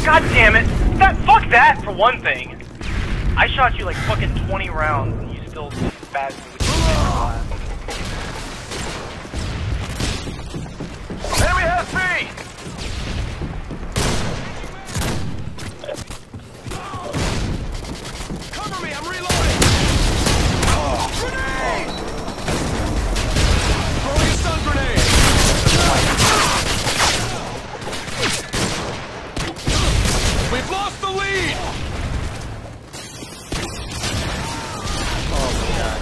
God damn it! Fuck that for one thing. I shot you like fucking 20 rounds and you still bad me with your glass. Enemy has me! Cover me, I'm reloading! Grenade! Throwing a stun grenade! We've lost the lead! Oh my god.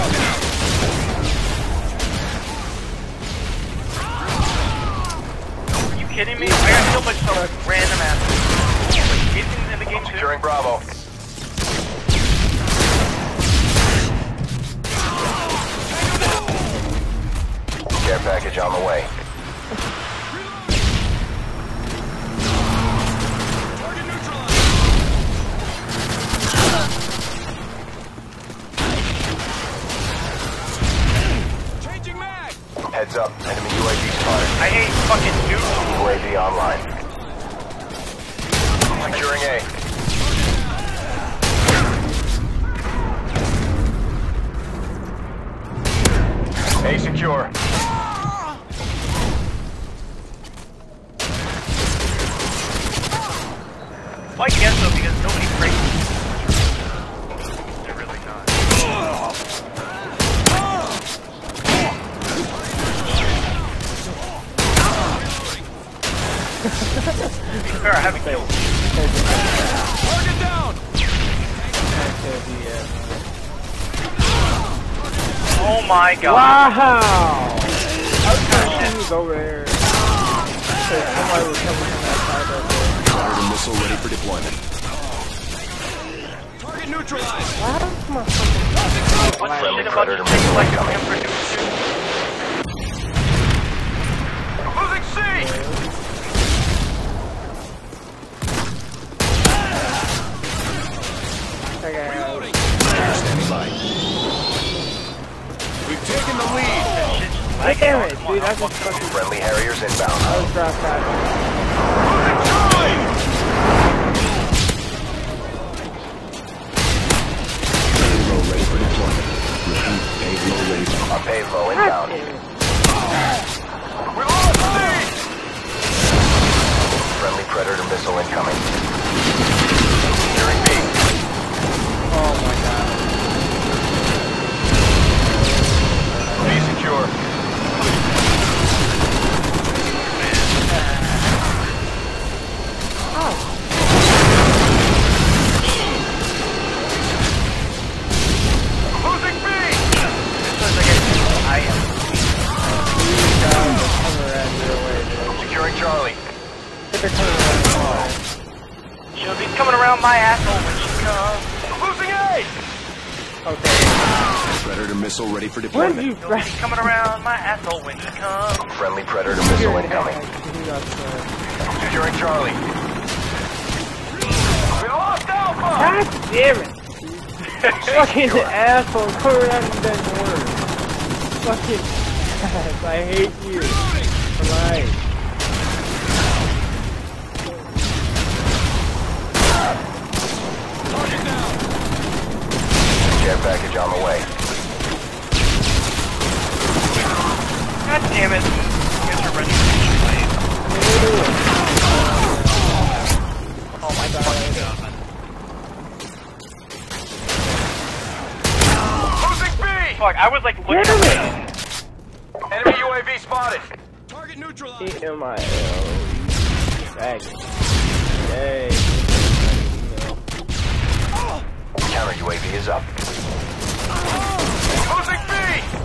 Are you kidding me? I got killed by some random ass. Like, in the game too? Securing Bravo. Care package on the way. Target neutralized. Changing mag. Heads up, enemy UAV spotted. I hate fucking neutral. UAV online. Securing A. A secure. Well, I guess so, because nobody breaks. They're really not. To be fair, I haven't killed. Target down! Oh my god. Wow! I was trying to shoot over there. Somebody was coming from that side over there. Target missile ready for deployment. Target neutralized! Why does my fucking... What's the shit about you taking like a him for Losing C! Reloading! Standing by. We've taken the lead! Damn it, dude, that's just fucking... Friendly Harriers inbound. I was dropped out. Payload ready for deployment. Repeat, payload ready. A payload inbound. We lost the lead! Friendly Predator missile incoming. Securing B. Oh my god. B secure. Losing B! I am. Securing Charlie. She'll be coming around my asshole when she comes. Losing A! Okay. Predator missile ready for When deployment. you She'll be coming around my asshole when she comes. Friendly Predator missile incoming. Securing Charlie. We lost Alpha! God damn it! Fucking asshole, come around and then worse. Fucking ass, I hate you. Right. Target down! Care package on the way. God damn it. Here's your registration plate. Oh my god. Losing B! Fuck, I was like looking at Enemy UAV spotted. Target neutralized. E-M-I-L. Faggot. Yay. Counter UAV is up. Losing B!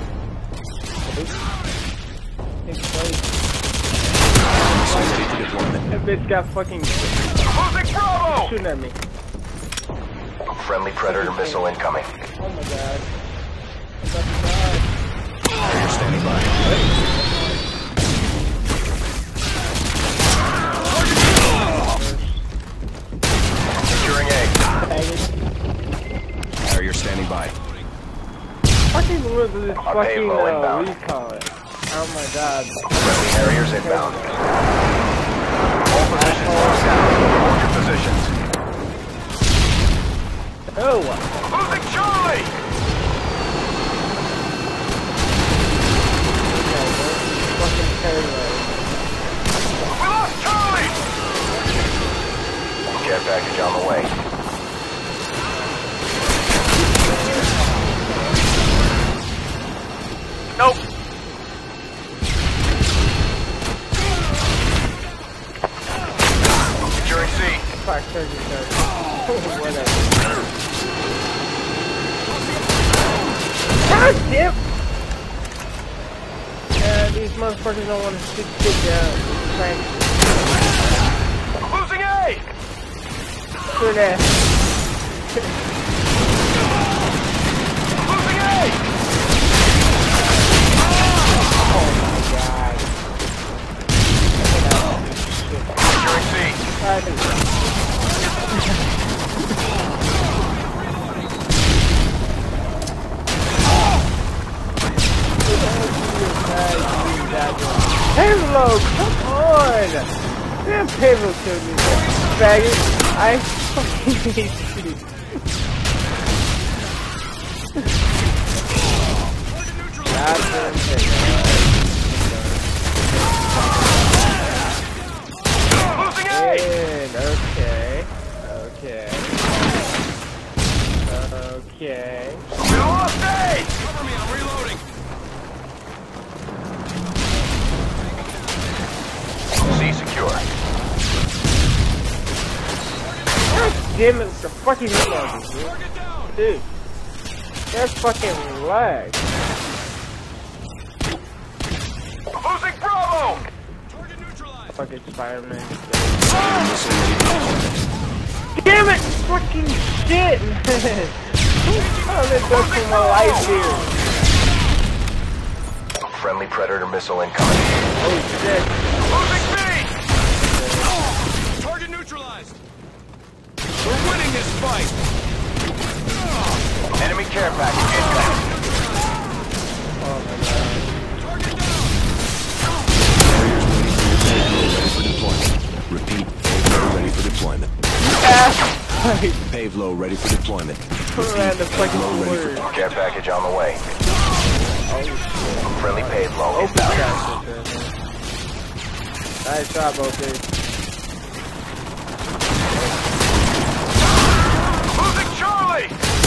That bitch got fucking Losing Bravo! shooting at me. Friendly Predator missile incoming. Oh my god. I'm about to die. You're standing by. Securing A. Harrier standing by. Fucking with this fucking, what do you inbound. call it? Oh my god. Friendly Harriers inbound. All positions locked down. Hold your Losing Charlie! Fucking terror. We lost Charlie! Care package on the way. Nope. Securing C. Fuck, surgery. Whatever. God damn! Yeah, these motherfuckers don't want to sit down. Losing A! Good ass. Losing A! Oh my god. Securing C. Payload, come on! Damn payload killed me, faggot. I fucking hate you. Goddamn Losing A! Okay. We lost A! Cover me, I'm reloading. C secure. God damn it, it's a fucking reload, dude. That's fucking lag. Losing Bravo! Fucking Spider-Man. Damn it! Fucking shit, man! Oh, let's go for my life here. Friendly Predator missile incoming. Oh shit. Losing B! Target neutralized! We're winning this fight! Enemy care package incoming. Oh my god. Target down! Repeat, payload ready for deployment. Payload ready for deployment. Around the fucking word. Care package on the way. Oh shit. Friendly payload Open inbound. that shit, man. Nice job, OP. Losing Charlie!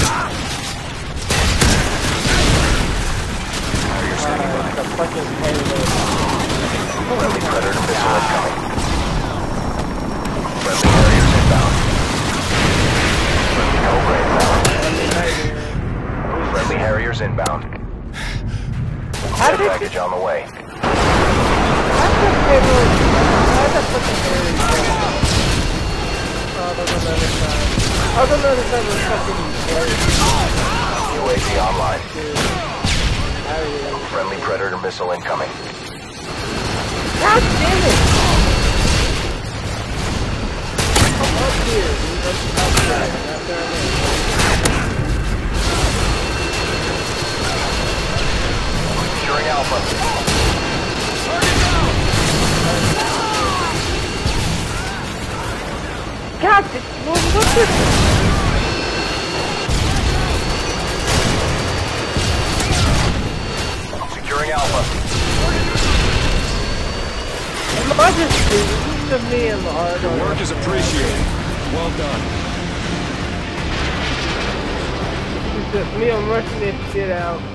The fucking payload. Friendly Predator missile incoming. Friendly Harriers inbound. Friendly Cobra inbound. Friendly Harriers inbound. How Care did package on the way. How's the payload? How's the fucking payload? Oh, there's another side. Oh, there's another side was fucking UAV online. dude. How are you? Friendly Predator missile incoming. God damn it! Come up here, dude. That's outside. Not down there. Securing Alpha. God, what's this? Securing Alpha. Am I just stupid? This is me and the art. Your work is appreciated. Well done. This is just me, I'm rushing this shit out.